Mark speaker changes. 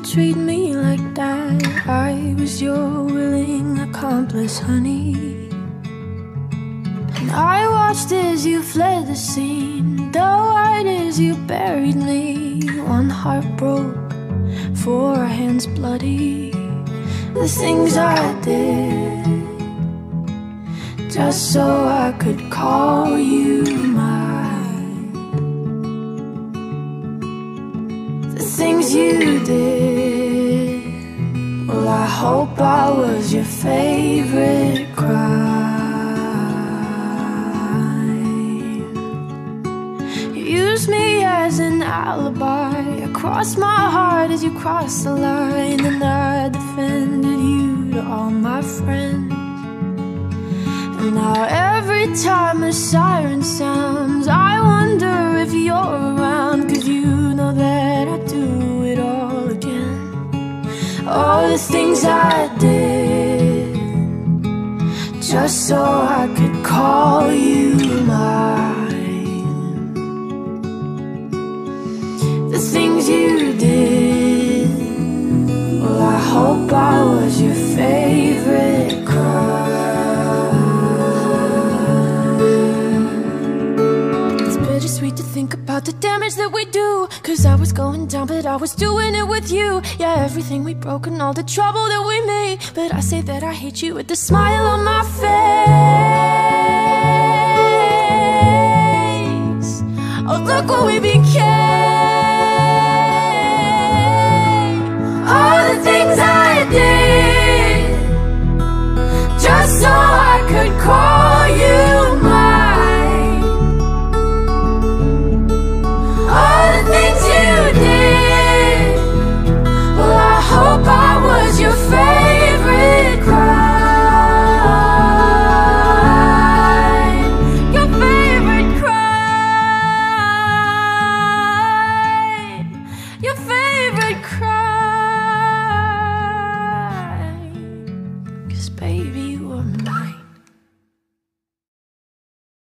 Speaker 1: treat me like that. I was your willing accomplice, honey. And I watched as you fled the scene, though-eyed as you buried me. One heart broke, 4 hands bloody. The things I did just so I could call you mine. The things you did, well, I hope I was your favorite crime. You used me as an alibi, I crossed my heart as you crossed the line, and I defended you to all my friends. And now every time a siren sounds, I wonder if you're around, 'cause you know that I do it all again. All the things I did just so I could call you mine. The things you did, well, I hope I was your favorite crime. Sweet to think about the damage that we do, 'cause I was going down but I was doing it with you. Yeah, everything we broke and all the trouble that we made, but I say that I hate you with the smile on my face.